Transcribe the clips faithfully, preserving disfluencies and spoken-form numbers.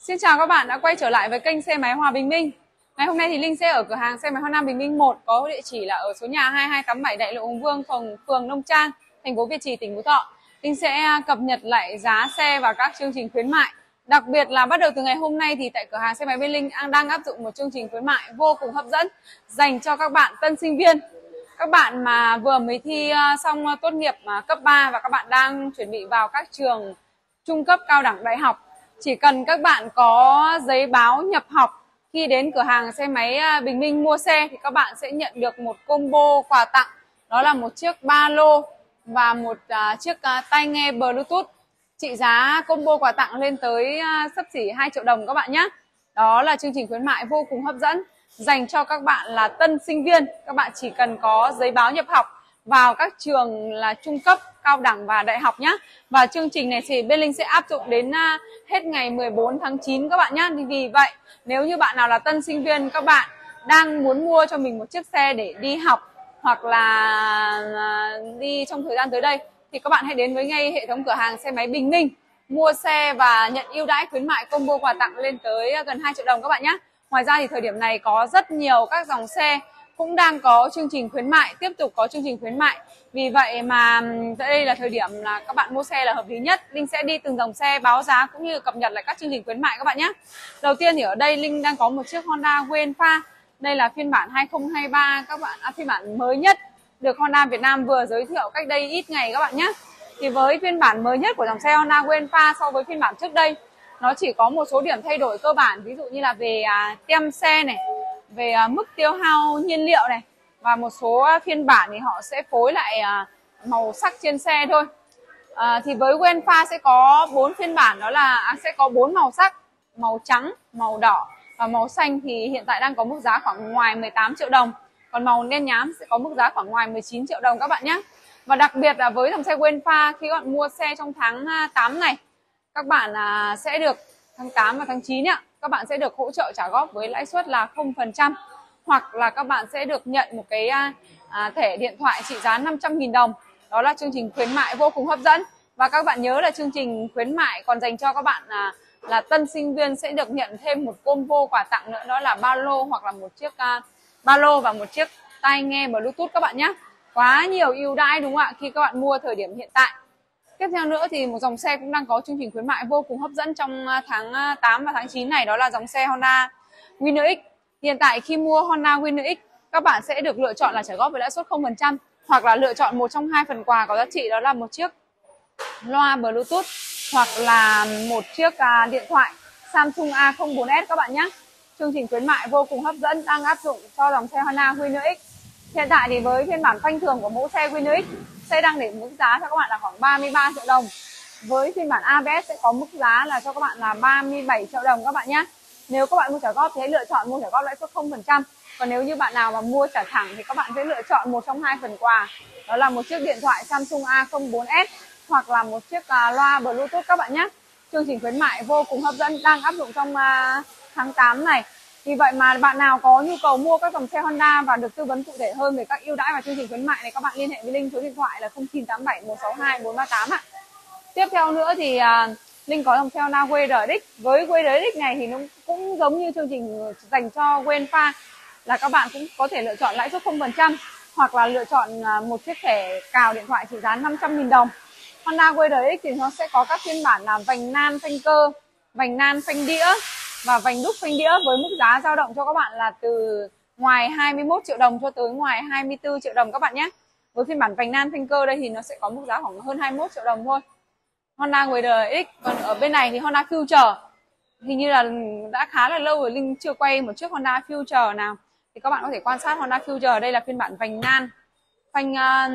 Xin chào các bạn đã quay trở lại với kênh xe máy Hòa Bình Minh. Ngày hôm nay thì Linh sẽ ở cửa hàng xe máy Honda Bình Minh một, có địa chỉ là ở số nhà hai hai tám bảy Đại lộ Hùng Vương, phường, phường Nông Trang, thành phố Việt Trì, tỉnh Phú Thọ. Linh sẽ cập nhật lại giá xe và các chương trình khuyến mại. Đặc biệt là bắt đầu từ ngày hôm nay thì tại cửa hàng xe máy bên Linh đang áp dụng một chương trình khuyến mại vô cùng hấp dẫn dành cho các bạn tân sinh viên, các bạn mà vừa mới thi xong tốt nghiệp cấp ba và các bạn đang chuẩn bị vào các trường trung cấp, cao đẳng, đại học. Chỉ cần các bạn có giấy báo nhập học khi đến cửa hàng xe máy Bình Minh mua xe thì các bạn sẽ nhận được một combo quà tặng, đó là một chiếc ba lô và một uh, chiếc uh, tai nghe Bluetooth. Trị giá combo quà tặng lên tới uh, xấp xỉ hai triệu đồng các bạn nhé. Đó là chương trình khuyến mại vô cùng hấp dẫn dành cho các bạn là tân sinh viên. Các bạn chỉ cần có giấy báo nhập học vào các trường là trung cấp, cao đẳng và đại học nhé. Và chương trình này thì bên Linh sẽ áp dụng đến uh, hết ngày mười bốn tháng chín các bạn nhé. Vì vậy nếu như bạn nào là tân sinh viên, các bạn đang muốn mua cho mình một chiếc xe để đi học hoặc là uh, đi trong thời gian tới đây thì các bạn hãy đến với ngay hệ thống cửa hàng xe máy Bình Minh mua xe và nhận ưu đãi khuyến mại combo quà tặng lên tới gần hai triệu đồng các bạn nhé. Ngoài ra thì thời điểm này có rất nhiều các dòng xe cũng đang có chương trình khuyến mại, tiếp tục có chương trình khuyến mại. Vì vậy mà đây là thời điểm là các bạn mua xe là hợp lý nhất. Linh sẽ đi từng dòng xe báo giá cũng như cập nhật lại các chương trình khuyến mại các bạn nhé. Đầu tiên thì ở đây Linh đang có một chiếc Honda Waynfa. Đây là phiên bản hai không hai ba các bạn, à, phiên bản mới nhất được Honda Việt Nam vừa giới thiệu cách đây ít ngày các bạn nhé. Thì với phiên bản mới nhất của dòng xe Honda Waynfa so với phiên bản trước đây, nó chỉ có một số điểm thay đổi cơ bản, ví dụ như là về à, tem xe này, về à, mức tiêu hao nhiên liệu này, và một số phiên bản thì họ sẽ phối lại à, màu sắc trên xe thôi. À, thì với Waynfa sẽ có bốn phiên bản, đó là à, sẽ có bốn màu sắc: màu trắng, màu đỏ và màu xanh. Thì hiện tại đang có mức giá khoảng ngoài mười tám triệu đồng, còn màu đen nhám sẽ có mức giá khoảng ngoài mười chín triệu đồng các bạn nhé. Và đặc biệt là với dòng xe Waynfa, khi các bạn mua xe trong tháng tám này, các bạn à, sẽ được tháng tám và tháng chín ạ, các bạn sẽ được hỗ trợ trả góp với lãi suất là không phần trăm, hoặc là các bạn sẽ được nhận một cái à, thẻ điện thoại trị giá năm trăm nghìn đồng. Đó là chương trình khuyến mại vô cùng hấp dẫn. Và các bạn nhớ là chương trình khuyến mại còn dành cho các bạn à, là tân sinh viên sẽ được nhận thêm một combo quà tặng nữa, đó là ba lô hoặc là một chiếc uh, ba lô và một chiếc tai nghe Bluetooth các bạn nhé. Quá nhiều ưu đãi đúng không ạ, khi các bạn mua thời điểm hiện tại. Tiếp theo nữa thì một dòng xe cũng đang có chương trình khuyến mại vô cùng hấp dẫn trong tháng tám và tháng chín này, đó là dòng xe Honda Winner X. Hiện tại khi mua Honda Winner X, các bạn sẽ được lựa chọn là trả góp với lãi suất không phần trăm, hoặc là lựa chọn một trong hai phần quà có giá trị, đó là một chiếc loa Bluetooth hoặc là một chiếc uh, điện thoại Samsung A không bốn S các bạn nhé. Chương trình khuyến mại vô cùng hấp dẫn đang áp dụng cho dòng xe Honda Winner X. Hiện tại thì với phiên bản phanh thường của mẫu xe Winner X sẽ đang để mức giá cho các bạn là khoảng ba mươi ba triệu đồng. Với phiên bản a bê ét sẽ có mức giá là cho các bạn là ba mươi bảy triệu đồng các bạn nhé. Nếu các bạn mua trả góp thì hãy lựa chọn mua trả góp lãi suất không phần trăm. Còn nếu như bạn nào mà mua trả thẳng thì các bạn sẽ lựa chọn một trong hai phần quà, đó là một chiếc điện thoại Samsung A không bốn S hoặc là một chiếc uh, loa Bluetooth các bạn nhé. Chương trình khuyến mại vô cùng hấp dẫn đang áp dụng trong uh, tháng tám này. Vì vậy mà bạn nào có nhu cầu mua các dòng xe Honda và được tư vấn cụ thể hơn về các ưu đãi và chương trình khuyến mại này, các bạn liên hệ với Linh số điện thoại là không chín tám bảy một sáu hai bốn ba tám ạ. Tiếp theo nữa thì uh, Linh có dòng xe Honda vê rờ ích. Với vê rờ ích này thì nó cũng giống như chương trình dành cho Waynfa, là các bạn cũng có thể lựa chọn lãi suất không phần trăm hoặc là lựa chọn uh, một chiếc thẻ cào điện thoại trị giá năm trăm nghìn đồng. Honda vê rờ ích thì nó sẽ có các phiên bản là vành nan phanh cơ, vành nan phanh đĩa và vành đúc phanh đĩa, với mức giá dao động cho các bạn là từ ngoài hai mươi mốt triệu đồng cho tới ngoài hai mươi tư triệu đồng các bạn nhé. Với phiên bản vành nan phanh cơ đây thì nó sẽ có mức giá khoảng hơn hai mươi mốt triệu đồng thôi. Honda vê rờ ích. Còn ở bên này thì Honda Future, hình như là đã khá là lâu rồi Linh chưa quay một chiếc Honda Future nào, thì các bạn có thể quan sát Honda Future. Đây là phiên bản vành nan phanh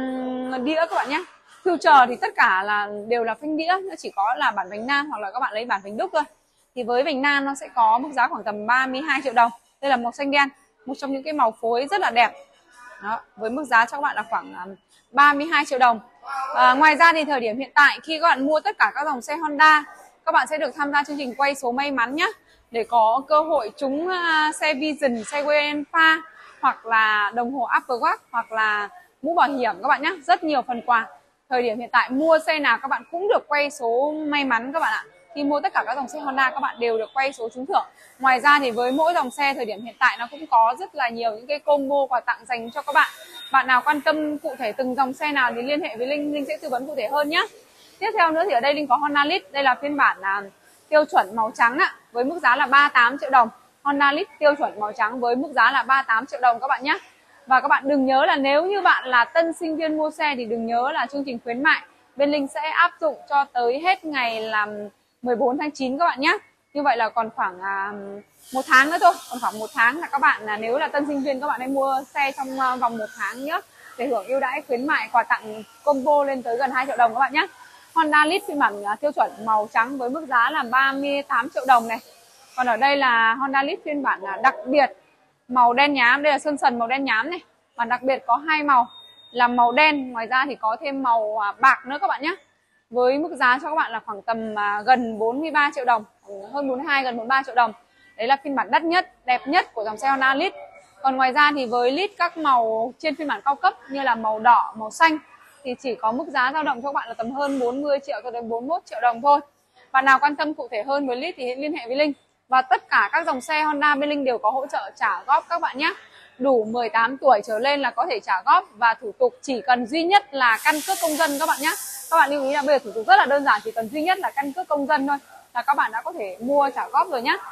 uh, đĩa các bạn nhé. Future thì tất cả là đều là phanh đĩa, nó chỉ có là bản vành nan hoặc là các bạn lấy bản vành đúc thôi. Thì với vành nan nó sẽ có mức giá khoảng tầm ba mươi hai triệu đồng. Đây là màu xanh đen, một trong những cái màu phối rất là đẹp. Đó, với mức giá cho các bạn là khoảng ba mươi hai triệu đồng. À, ngoài ra thì thời điểm hiện tại khi các bạn mua tất cả các dòng xe Honda, các bạn sẽ được tham gia chương trình quay số may mắn nhé, để có cơ hội trúng uh, xe Vision, xe Waynfa hoặc là đồng hồ Apple Watch hoặc là mũ bảo hiểm các bạn nhé. Rất nhiều phần quà. Thời điểm hiện tại mua xe nào các bạn cũng được quay số may mắn các bạn ạ. Khi mua tất cả các dòng xe Honda các bạn đều được quay số trúng thưởng. Ngoài ra thì với mỗi dòng xe thời điểm hiện tại nó cũng có rất là nhiều những cái combo quà tặng dành cho các bạn. Bạn nào quan tâm cụ thể từng dòng xe nào thì liên hệ với Linh, Linh sẽ tư vấn cụ thể hơn nhé. Tiếp theo nữa thì ở đây Linh có Honda Lead. Đây là phiên bản là tiêu chuẩn màu trắng ạ, với mức giá là ba mươi tám triệu đồng. Honda Lead tiêu chuẩn màu trắng với mức giá là ba mươi tám triệu đồng các bạn nhé. Và các bạn đừng nhớ là nếu như bạn là tân sinh viên mua xe thì đừng nhớ là chương trình khuyến mại bên Linh sẽ áp dụng cho tới hết ngày là mười bốn tháng chín các bạn nhé. Như vậy là còn khoảng à, một tháng nữa thôi, còn khoảng một tháng là các bạn là nếu là tân sinh viên các bạn hãy mua xe trong à, vòng một tháng nhé, để hưởng ưu đãi khuyến mại quà tặng combo lên tới gần hai triệu đồng các bạn nhé. Honda Lead phiên bản à, tiêu chuẩn màu trắng với mức giá là ba mươi tám triệu đồng này. Còn ở đây là Honda Lead phiên bản là đặc biệt màu đen nhám, đây là sơn sần màu đen nhám này, và đặc biệt có hai màu là màu đen, ngoài ra thì có thêm màu à, bạc nữa các bạn nhé. Với mức giá cho các bạn là khoảng tầm à, gần bốn mươi ba triệu đồng, hơn bốn mươi hai, gần bốn mươi ba triệu đồng. Đấy là phiên bản đắt nhất, đẹp nhất của dòng xe Honda Lead. Còn ngoài ra thì với Lead các màu trên phiên bản cao cấp như là màu đỏ, màu xanh thì chỉ có mức giá dao động cho các bạn là tầm hơn bốn mươi triệu cho đến bốn mươi mốt triệu đồng thôi. Bạn nào quan tâm cụ thể hơn với Lead thì hãy liên hệ với Linh. Và tất cả các dòng xe Honda bên Linh đều có hỗ trợ trả góp các bạn nhé. Đủ mười tám tuổi trở lên là có thể trả góp, và thủ tục chỉ cần duy nhất là căn cước công dân các bạn nhé. Các bạn lưu ý là bây giờ thủ tục rất là đơn giản, chỉ cần duy nhất là căn cước công dân thôi là các bạn đã có thể mua trả góp rồi nhé.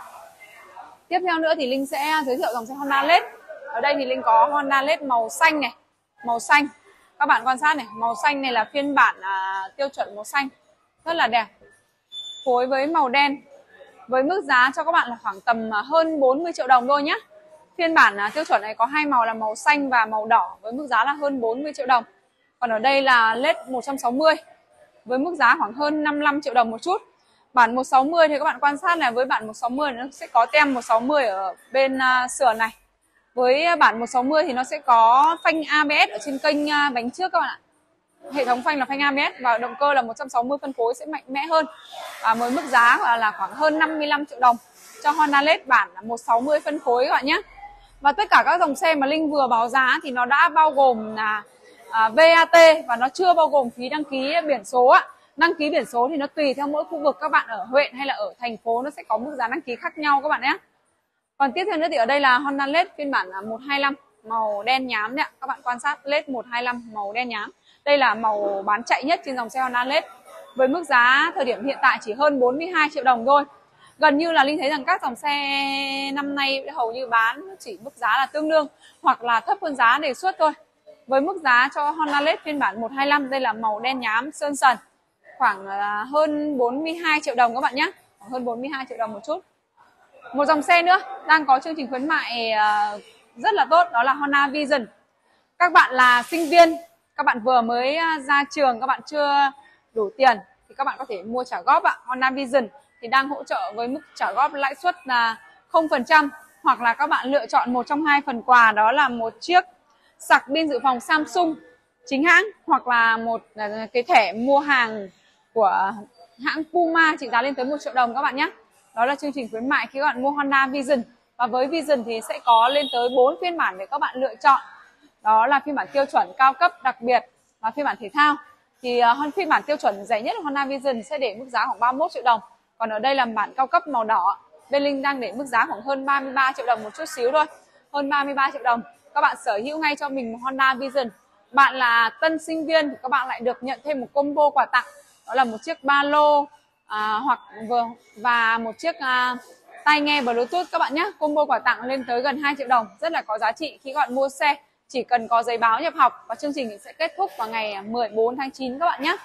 Tiếp theo nữa thì Linh sẽ giới thiệu dòng xe Honda Lead. Ở đây thì Linh có Honda Lead màu xanh này, màu xanh. Các bạn quan sát này, màu xanh này là phiên bản à, tiêu chuẩn màu xanh, rất là đẹp. Phối với màu đen, với mức giá cho các bạn là khoảng tầm hơn bốn mươi triệu đồng thôi nhé. Phiên bản à, tiêu chuẩn này có hai màu là màu xanh và màu đỏ với mức giá là hơn bốn mươi triệu đồng. Còn ở đây là Lead một trăm sáu mươi với mức giá khoảng hơn năm mươi lăm triệu đồng một chút. Bản một trăm sáu mươi thì các bạn quan sát là với bản một trăm sáu mươi nó sẽ có tem một trăm sáu mươi ở bên uh, sườn này. Với bản một trăm sáu mươi thì nó sẽ có phanh a bê ét ở trên kênh uh, bánh trước các bạn ạ. Hệ thống phanh là phanh a bê ét và động cơ là một trăm sáu mươi phân phối sẽ mạnh mẽ hơn. Và với mức giá là khoảng hơn năm mươi lăm triệu đồng cho Honda Lead bản một trăm sáu mươi phân phối các bạn nhé. Và tất cả các dòng xe mà Linh vừa báo giá thì nó đã bao gồm là à, vê a tê và nó chưa bao gồm phí đăng ký biển số ạ. Đăng ký biển số thì nó tùy theo mỗi khu vực, các bạn ở huyện hay là ở thành phố nó sẽ có mức giá đăng ký khác nhau các bạn nhé. Còn tiếp theo nữa thì ở đây là Honda Lead phiên bản một trăm hai mươi lăm màu đen nhám đấy ạ. Các bạn quan sát Lead một trăm hai mươi lăm màu đen nhám. Đây là màu bán chạy nhất trên dòng xe Honda Lead. Với mức giá thời điểm hiện tại chỉ hơn bốn mươi hai triệu đồng thôi. Gần như là Linh thấy rằng các dòng xe năm nay hầu như bán chỉ mức giá là tương đương hoặc là thấp hơn giá đề xuất thôi. Với mức giá cho Honda Lead phiên bản một trăm hai mươi lăm, đây là màu đen nhám sơn sần, khoảng hơn bốn mươi hai triệu đồng các bạn nhé. Khoảng hơn bốn mươi hai triệu đồng một chút. Một dòng xe nữa đang có chương trình khuyến mại rất là tốt, đó là Honda Vision. Các bạn là sinh viên, các bạn vừa mới ra trường, các bạn chưa đủ tiền thì các bạn có thể mua trả góp ạ. Honda Vision thì đang hỗ trợ với mức trả góp lãi suất là không phần trăm, hoặc là các bạn lựa chọn một trong hai phần quà, đó là một chiếc sạc pin dự phòng Samsung chính hãng, hoặc là một cái thẻ mua hàng của hãng Puma trị giá lên tới một triệu đồng các bạn nhé. Đó là chương trình khuyến mại khi các bạn mua Honda Vision. Và với Vision thì sẽ có lên tới bốn phiên bản để các bạn lựa chọn. Đó là phiên bản tiêu chuẩn, cao cấp, đặc biệt và phiên bản thể thao. Thì uh, phiên bản tiêu chuẩn rẻ nhất của Honda Vision sẽ để mức giá khoảng ba mươi mốt triệu đồng. Còn ở đây là bản cao cấp màu đỏ, bên Linh đang để mức giá khoảng hơn ba mươi ba triệu đồng một chút xíu thôi. Hơn ba mươi ba triệu đồng. Các bạn sở hữu ngay cho mình một Honda Vision. Bạn là tân sinh viên thì các bạn lại được nhận thêm một combo quà tặng. Đó là một chiếc ba lô à, hoặc vừa và một chiếc à, tai nghe Bluetooth các bạn nhé. Combo quà tặng lên tới gần hai triệu đồng. Rất là có giá trị khi các bạn mua xe. Chỉ cần có giấy báo nhập học, và chương trình sẽ kết thúc vào ngày mười bốn tháng chín các bạn nhé.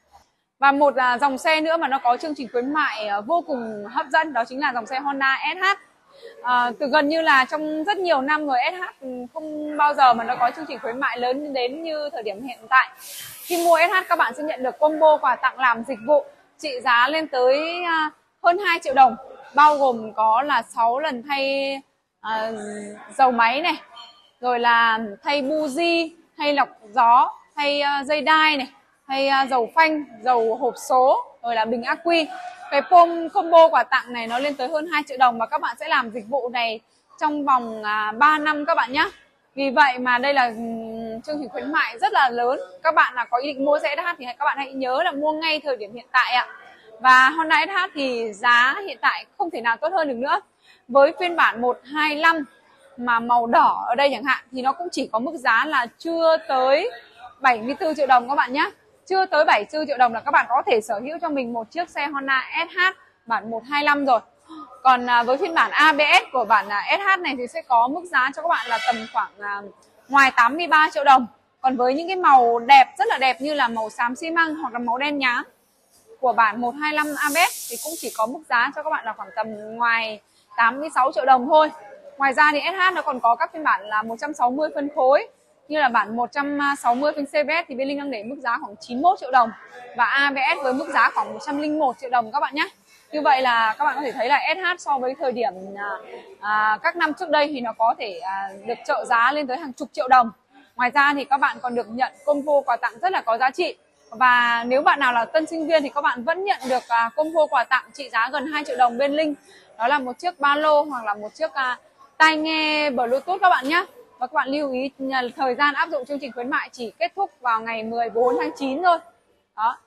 Và một à, dòng xe nữa mà nó có chương trình khuyến mại à, vô cùng hấp dẫn, đó chính là dòng xe Honda ét hát. À, từ gần như là trong rất nhiều năm rồi, ét hát không bao giờ mà nó có chương trình khuyến mại lớn đến như thời điểm hiện tại. Khi mua ét hát các bạn sẽ nhận được combo quà tặng làm dịch vụ trị giá lên tới à, hơn hai triệu đồng, bao gồm có là sáu lần thay à, dầu máy này, rồi là thay buji, thay lọc gió, thay uh, dây đai này, thay uh, dầu phanh, dầu hộp số, rồi là bình ắc quy. Cái pom combo quà tặng này nó lên tới hơn hai triệu đồng, và các bạn sẽ làm dịch vụ này trong vòng uh, ba năm các bạn nhé. Vì vậy mà đây là um, chương trình khuyến mại rất là lớn. Các bạn là có ý định mua xe ét hát thì các bạn hãy nhớ là mua ngay thời điểm hiện tại ạ. Và Honda ét hát thì giá hiện tại không thể nào tốt hơn được nữa. Với phiên bản một hai lăm mà màu đỏ ở đây chẳng hạn thì nó cũng chỉ có mức giá là chưa tới bảy mươi tư triệu đồng các bạn nhé. Chưa tới bảy mươi tư triệu đồng là các bạn có thể sở hữu cho mình một chiếc xe Honda ét hát bản một hai lăm rồi. Còn à, với phiên bản a bê ét của bản à, ét hát này thì sẽ có mức giá cho các bạn là tầm khoảng à, ngoài tám mươi ba triệu đồng. Còn với những cái màu đẹp, rất là đẹp như là màu xám xi măng hoặc là màu đen nhám của bản một hai lăm a bê ét thì cũng chỉ có mức giá cho các bạn là khoảng tầm ngoài tám mươi sáu triệu đồng thôi. Ngoài ra thì ét hát nó còn có các phiên bản là một trăm sáu mươi phân khối, như là bản một trăm sáu mươi phân xê vê ét thì bên Linh đang để mức giá khoảng chín mươi mốt triệu đồng và a bê ét với mức giá khoảng một trăm lẻ một triệu đồng các bạn nhé. Như vậy là các bạn có thể thấy là ét hát so với thời điểm à, à, các năm trước đây thì nó có thể à, được trợ giá lên tới hàng chục triệu đồng. Ngoài ra thì các bạn còn được nhận combo quà tặng rất là có giá trị. Và nếu bạn nào là tân sinh viên thì các bạn vẫn nhận được à, combo quà tặng trị giá gần hai triệu đồng bên Linh. Đó là một chiếc ba lô hoặc là một chiếc à, tai nghe Bluetooth các bạn nhé. Và các bạn lưu ý thời gian áp dụng chương trình khuyến mại chỉ kết thúc vào ngày mười bốn tháng chín thôi. Đó.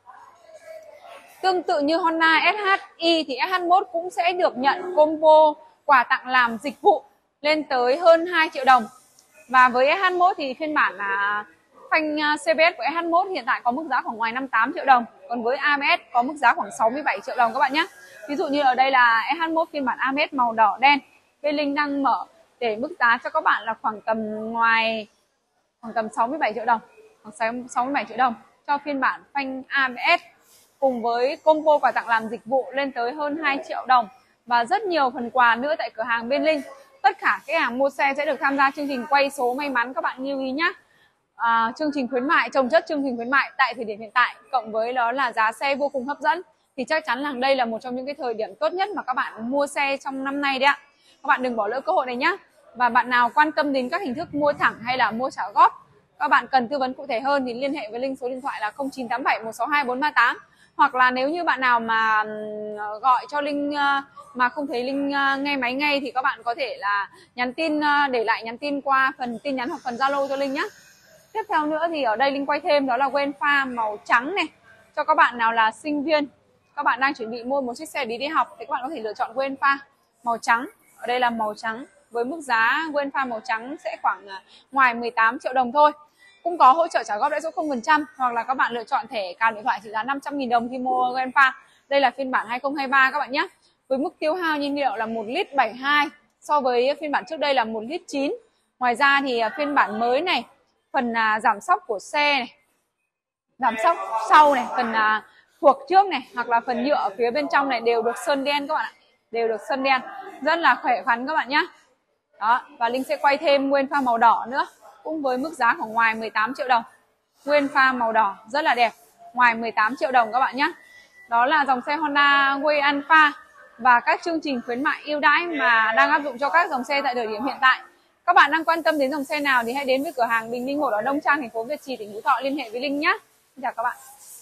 Tương tự như Honda ét hát i thì ét hát mốt cũng sẽ được nhận combo quà tặng làm dịch vụ lên tới hơn hai triệu đồng. Và với ét hát mốt thì phiên bản là phanh xê bê ét của ét hát mốt hiện tại có mức giá khoảng ngoài năm mươi tám triệu đồng. Còn với a bê ét có mức giá khoảng sáu mươi bảy triệu đồng các bạn nhé. Ví dụ như ở đây là ét hát mốt phiên bản a bê ét màu đỏ đen. Bên Linh đang mở để mức giá cho các bạn là khoảng tầm ngoài khoảng tầm sáu mươi bảy triệu đồng. Khoảng sáu mươi bảy triệu đồng cho phiên bản phanh a bê ét. Cùng với combo quà tặng làm dịch vụ lên tới hơn hai triệu đồng. Và rất nhiều phần quà nữa tại cửa hàng bên Linh. Tất cả các hàng mua xe sẽ được tham gia chương trình quay số may mắn các bạn lưu ý nhé. À, chương trình khuyến mại, trồng chất chương trình khuyến mại tại thời điểm hiện tại cộng với đó là giá xe vô cùng hấp dẫn thì chắc chắn là đây là một trong những cái thời điểm tốt nhất mà các bạn mua xe trong năm nay đấy ạ. Các bạn đừng bỏ lỡ cơ hội này nhé. Và bạn nào quan tâm đến các hình thức mua thẳng hay là mua trả góp, các bạn cần tư vấn cụ thể hơn thì liên hệ với Linh số điện thoại là không chín tám bảy một sáu hai bốn ba tám. Hoặc là nếu như bạn nào mà gọi cho Linh mà không thấy Linh nghe máy ngay thì các bạn có thể là nhắn tin, để lại nhắn tin qua phần tin nhắn hoặc phần Zalo cho Linh nhé. Tiếp theo nữa thì ở đây Linh quay thêm đó là quên pha màu trắng này. Cho các bạn nào là sinh viên, các bạn đang chuẩn bị mua một chiếc xe đi đi học thì các bạn có thể lựa chọn quên pha màu trắng. Ở đây là màu trắng với mức giá quên pha màu trắng sẽ khoảng ngoài mười tám triệu đồng thôi. Cũng có hỗ trợ trả góp lãi suất không phần trăm hoặc là các bạn lựa chọn thẻ cào điện thoại trị giá năm trăm nghìn đồng khi mua quên pha. Đây là phiên bản hai không hai ba các bạn nhé. Với mức tiêu hao nhiên liệu là một lít bảy mươi hai so với phiên bản trước đây là một lít chín. Ngoài ra thì phiên bản mới này, phần à, giảm xóc của xe này, giảm xóc sau này, phần à, thuộc trước này hoặc là phần nhựa ở phía bên trong này đều được sơn đen các bạn ạ, đều được sơn đen, rất là khỏe khoắn các bạn nhé. Đó, và Linh sẽ quay thêm nguyên pha màu đỏ nữa, cũng với mức giá khoảng ngoài mười tám triệu đồng. Nguyên pha màu đỏ rất là đẹp, ngoài mười tám triệu đồng các bạn nhé. Đó là dòng xe Honda Way Alpha và các chương trình khuyến mại ưu đãi mà đang áp dụng cho các dòng xe tại thời điểm hiện tại. Các bạn đang quan tâm đến dòng xe nào thì hãy đến với cửa hàng Bình Minh một ở Đông Trang, thành phố Việt Trì, tỉnh Phú Thọ liên hệ với Linh nhé. Xin chào các bạn.